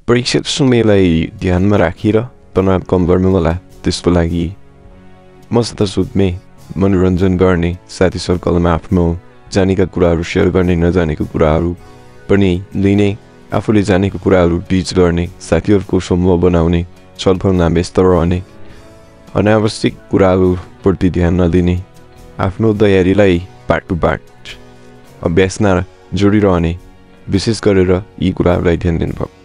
परीक्षा समयलाई ध्यानमा राखेर तनाव कम गर्नु होला। त्यसको लागि मस्त सुत्ने, मनोरञ्जन गर्ने, साथी सर्कलमा आफ्नो जानेका कुराहरू सेयर गर्ने, नजानेको कुराहरू पनि लिने, आफूले जानेको कुराहरू टिच गर्ने, साथीहरूको समूह बनाउने, छलफलमा व्यस्त रहने, अनावश्यक कुराहरूप्रति ध्यान नदिने, आफ्नो तयारीलाई पार्ट टु पार्ट अभ्यासमा जोडिरहने, विशेष गरेर यी कुराहरूलाई ध्यान दिनुभयो।